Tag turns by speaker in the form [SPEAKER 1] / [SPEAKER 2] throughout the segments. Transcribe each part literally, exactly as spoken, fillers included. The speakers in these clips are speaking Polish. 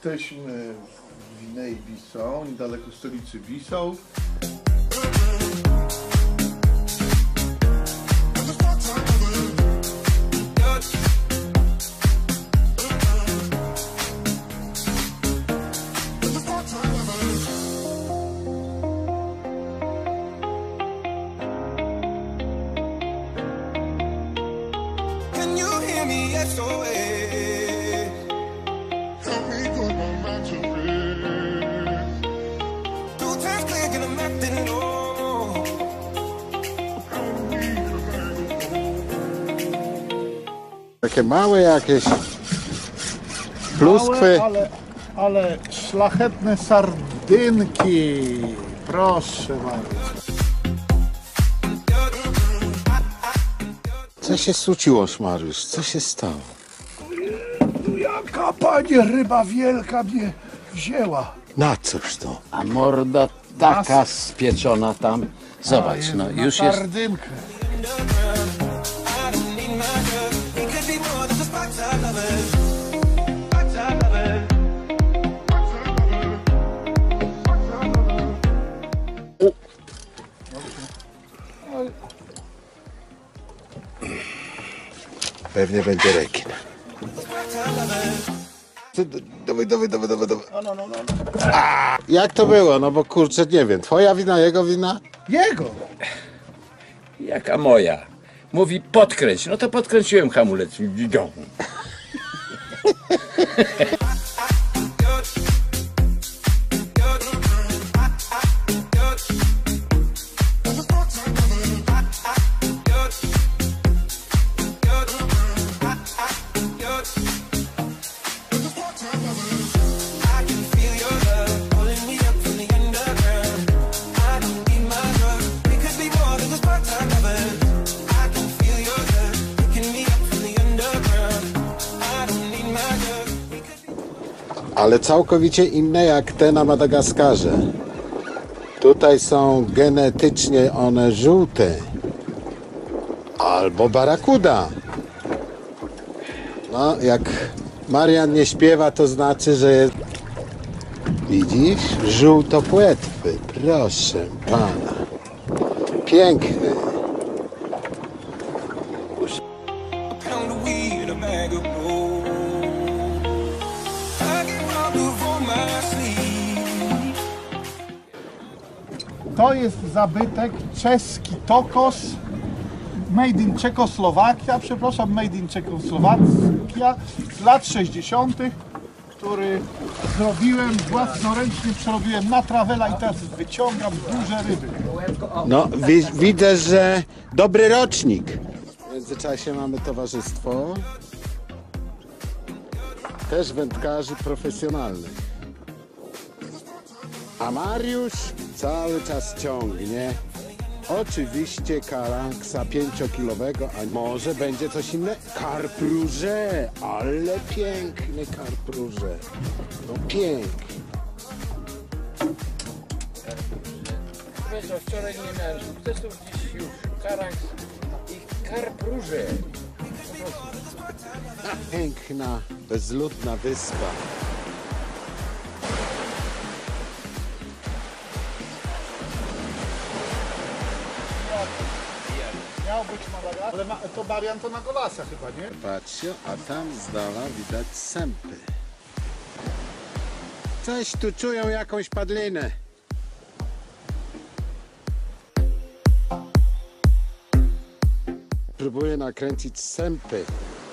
[SPEAKER 1] Jesteśmy w Gwinei Bissau, niedaleko stolicy Bissau.
[SPEAKER 2] Takie małe jakieś pluskwy.
[SPEAKER 1] Małe, ale, ale szlachetne sardynki. Proszę bardzo.
[SPEAKER 2] Co się случилось, Mariusz? Co się stało?
[SPEAKER 1] Jaka pani ryba wielka mnie wzięła.
[SPEAKER 2] Na cóż to?
[SPEAKER 3] A morda taka spieczona tam. Zobacz, no już jest.
[SPEAKER 1] Sardynkę.
[SPEAKER 2] Pewnie będzie rekin. Dawaj, dawaj, dawaj, dawaj, dawaj.
[SPEAKER 1] No, no, no, no.
[SPEAKER 2] Jak to było? No bo kurczę, nie wiem. Twoja wina, jego wina?
[SPEAKER 1] Jego!
[SPEAKER 3] Jaka moja? Mówi podkręć. No to podkręciłem hamulec.
[SPEAKER 2] Ale całkowicie inne jak te na Madagaskarze. Tutaj są genetycznie one żółte. Albo barakuda. No, jak Marian nie śpiewa, to znaczy, że jest... Widzisz? Żółtopłetwy. Proszę pana. Piękny.
[SPEAKER 1] To jest zabytek czeski Tokos, made in Czechoslowakia, przepraszam, made in Czechoslowakia z lat sześćdziesiątych, który zrobiłem własnoręcznie, przerobiłem na trawela i teraz wyciągam duże ryby.
[SPEAKER 2] No, wi widzę, że dobry rocznik. W międzyczasie mamy towarzystwo też wędkarzy profesjonalnych. A Mariusz cały czas ciągnie. Oczywiście karanksa pięciokilowego, a może będzie coś innego? Karp rouge, ale piękny karp rouge. No piękny.
[SPEAKER 3] Wiesz, wczoraj nie miałem sukcesów, dziś już karanks i karp rouge.
[SPEAKER 2] Piękna, bezludna wyspa.
[SPEAKER 1] Miał być Madagaskar, ale ma, to Marian to na Golasa chyba, nie?
[SPEAKER 2] Patrzcie, a tam z dala widać sępy. Coś tu czują, jakąś padlinę. Próbuję nakręcić sępy.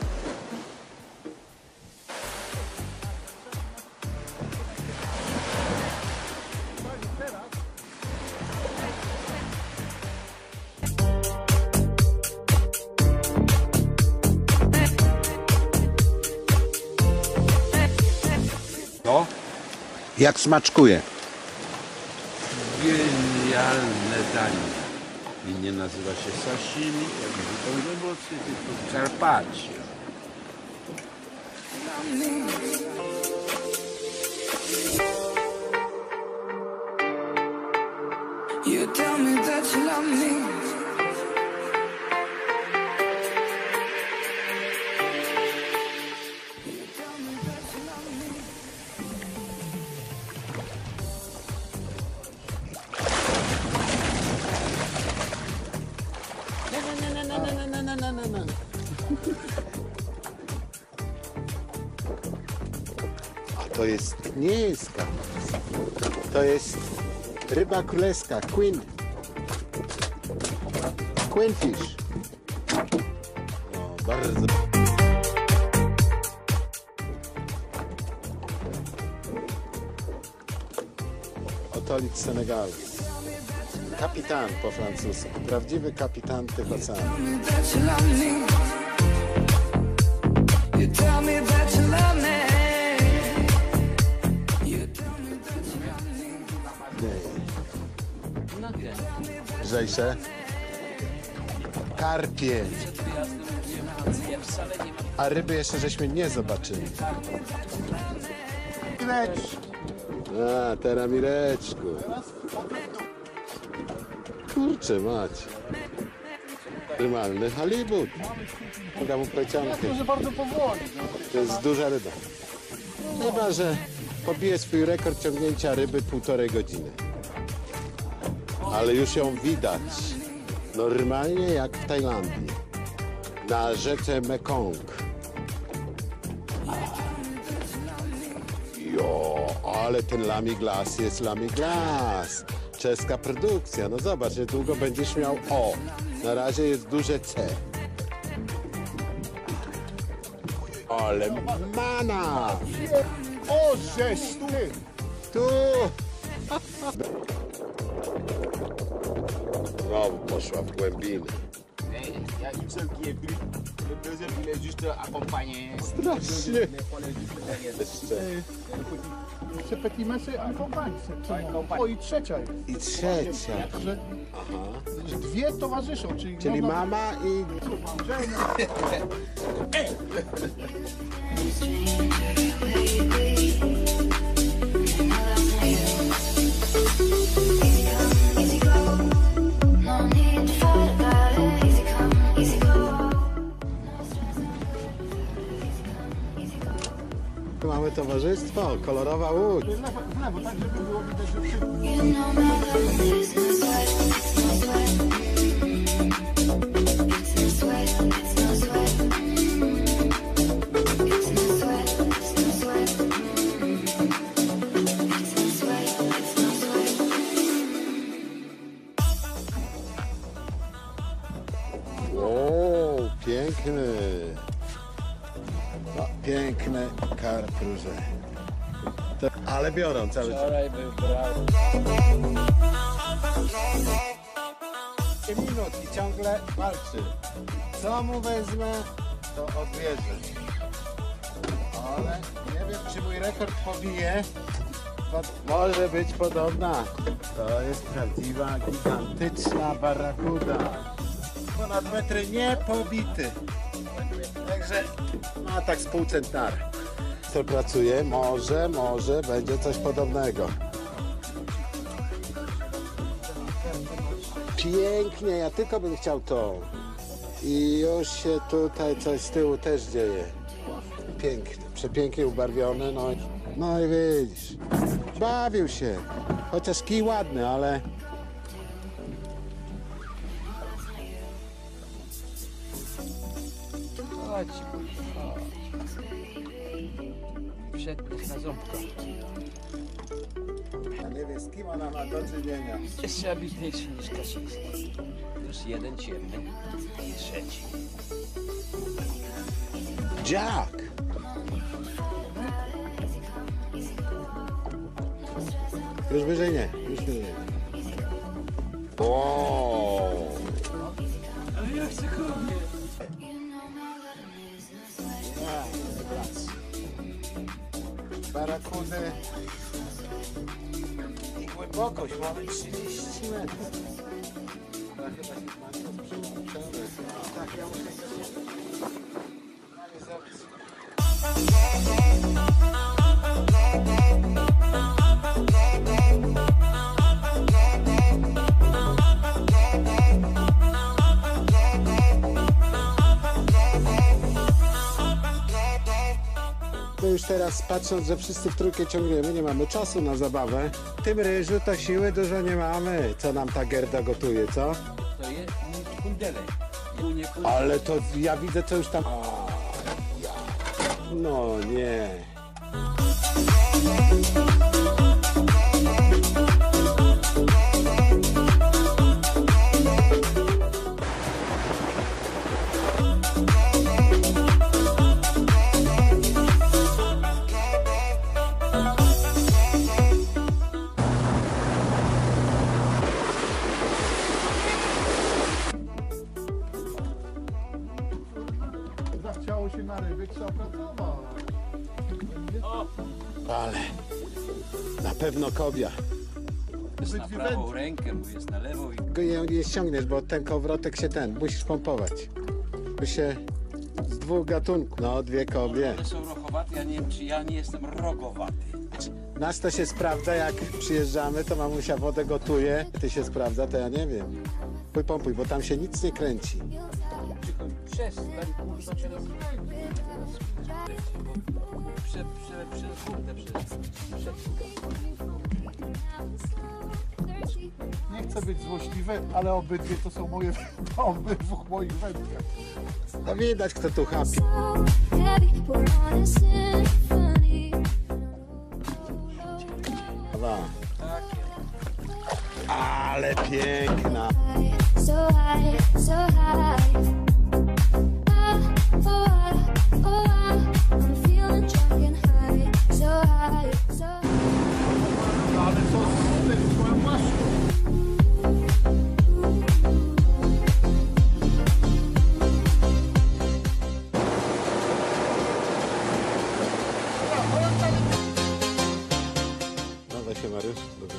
[SPEAKER 3] No,
[SPEAKER 2] Jak smaczkuje?
[SPEAKER 3] genialne danie. I nie nazywa się sashimi, jak zupełnie emocje, tylko carpaccio.
[SPEAKER 4] You tell me that you love me.
[SPEAKER 2] nie, nie, nie, nie, nie, nie, nie, nie. A to jest, nie jest karp. To jest ryba królewska, queen. Queenfish. No, bardzo. Otolic Senegalu. Kapitan po francusku. Prawdziwy kapitan tych oceanów.
[SPEAKER 4] That you love me. You tell me that you love me. You tell me that you love me.
[SPEAKER 2] Lżejsze. Karpie. A ryby jeszcze żeśmy nie zobaczyli.
[SPEAKER 1] Lecz.
[SPEAKER 2] A, teraz Mireczku. Kurczę mać. Normalny halibut. Mogę mu plecionkę.
[SPEAKER 1] Może bardzo powoli.
[SPEAKER 2] To jest duża ryba. Chyba, że pobije swój rekord ciągnięcia ryby półtorej godziny. Ale już ją widać. Normalnie jak w Tajlandii. Na rzece Mekong. Jo, ale ten Lamy Glass jest Lamy Glass. Czeska produkcja. No zobacz, niedługo będziesz miał O. Na razie jest duże C. Ale mana!
[SPEAKER 1] O, żeś ty!
[SPEAKER 2] Tu! Znowu poszła w głębiny.
[SPEAKER 5] Il y a une seule qui est prise. Le deuxième, il est juste accompagné.
[SPEAKER 2] Strasznie. Jeszcze.
[SPEAKER 1] Jeszcze petit mesy akompańcy. O, i trzecia jest.
[SPEAKER 2] I trzecia.
[SPEAKER 1] Że dwie towarzyszą, czyli,
[SPEAKER 2] Czyli
[SPEAKER 1] no,
[SPEAKER 2] mama i... Tu mamy towarzystwo, kolorowa łódź.
[SPEAKER 1] w lewo, w lewo, tak żeby było widać, że wszyscy...
[SPEAKER 2] O, piękny. No, piękne karpruże. To, ale biorą cały czas. minut i ciągle walczy. Co mu wezmę, to odbierze. Ale nie wiem, czy mój rekord pobije. To może być podobna. To jest prawdziwa, gigantyczna barakuda. Ponad metry niepobity. Także ma tak z pół centnara. Co pracuje? Może, może będzie coś podobnego. Pięknie, ja tylko bym chciał to. I już się tutaj coś z tyłu też dzieje. Pięknie, przepięknie ubarwione, no, i- no i widzisz. Bawił się. Chociaż kij ładny, ale...
[SPEAKER 6] Chodź, chodź. Przednich na ząbka.
[SPEAKER 2] Ja nie wiem, z kim ona ma do czynienia.
[SPEAKER 6] Jeszcze ambitniejszy niż Kasiński. Już jeden ciemny, trzeci.
[SPEAKER 2] Jack! Już wyżej nie, już wyżej nie. O!
[SPEAKER 6] Ale ja chcę konie.
[SPEAKER 2] Barakudy i głębokość mamy trzydzieści metrów. Ja chyba się mam to przyłączone. Tak, ja muszę sobie zrobić. No już teraz patrząc, że wszyscy w trójkę ciągniemy, nie mamy czasu na zabawę. W tym ryżu to siły dużo nie mamy. Co nam ta Gerda gotuje, co?
[SPEAKER 6] To jest mój kundelek.
[SPEAKER 3] Kunie, kunie.
[SPEAKER 2] Ale to ja widzę, co już tam... O, ja. No nie.
[SPEAKER 1] Zachciało się na ryby, trzeba pracować.
[SPEAKER 2] Ale na pewno kobia.
[SPEAKER 3] Jest na
[SPEAKER 1] Obydwie
[SPEAKER 3] prawą
[SPEAKER 1] wędki.
[SPEAKER 3] rękę, bo jest na lewą i
[SPEAKER 2] Go nie, nie ściągniesz, bo ten kołowrotek się ten, musisz pompować. By się z dwóch gatunków. No, dwie kobie.
[SPEAKER 3] one są rochowate, ja nie wiem, czy ja nie jestem rogowaty.
[SPEAKER 2] Nas to się sprawdza, jak przyjeżdżamy, to mamusia wodę gotuje. Ty się sprawdza, to ja nie wiem. Pój pompuj, bo tam się nic nie kręci.
[SPEAKER 3] Przestań, kurwa, cię roz... Prze, prze, przez kurde, przez... przez...
[SPEAKER 1] Nie chcę być złośliwy, ale obydwie to są moje na obydwu moich wędkach.
[SPEAKER 2] No widać, kto tu chapi.
[SPEAKER 7] So heavy, we're on a symphony.
[SPEAKER 2] Dwa. Ale piękna.
[SPEAKER 7] So high, so high. Ah, oh, ah, oh, ah. I'm feeling drunk and high. So high, so
[SPEAKER 1] Ale co z tym twoją maszką?
[SPEAKER 2] Dawaj się, Mariusz. Dobra.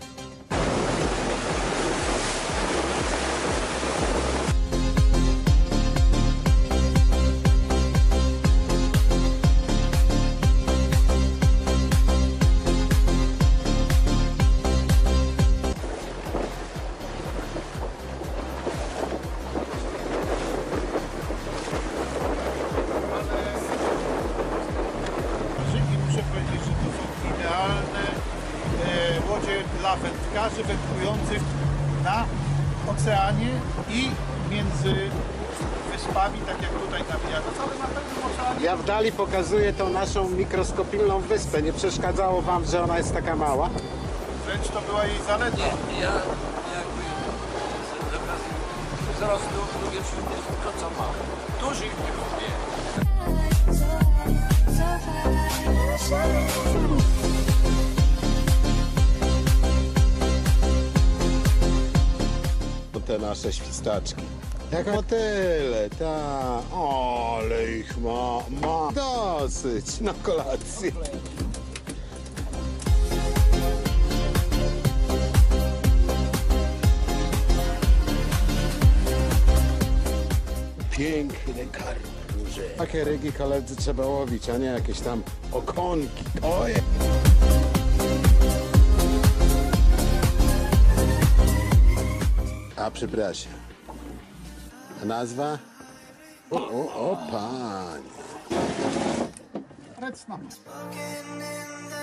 [SPEAKER 1] I muszę powiedzieć, że to są idealne e, łodzie dla wędkarzy wędkujących na oceanie i między wyspami, tak jak tutaj na Wijagocowie, na pewnym oceanie.
[SPEAKER 2] Ja w dali pokazuję tą naszą mikroskopijną wyspę. Nie przeszkadzało wam, że ona jest taka mała?
[SPEAKER 1] Wręcz to była jej zaleta.
[SPEAKER 3] Nie, ja jakby z okazji wzrostu lubię wszystko tylko co mam. Dużych nie lubię.
[SPEAKER 7] high, so high, so high.
[SPEAKER 2] To te nasze świstaczki. Jak motyle, ta. Ale ich ma, ma dosyć na kolację. Piękne karpurze. Takie rygi, koledzy, trzeba łowić, a nie jakieś tam okonki. Oje. A przepraszam. A nazwa? O, o, o, panie.
[SPEAKER 1] Recna.
[SPEAKER 4] Walking in the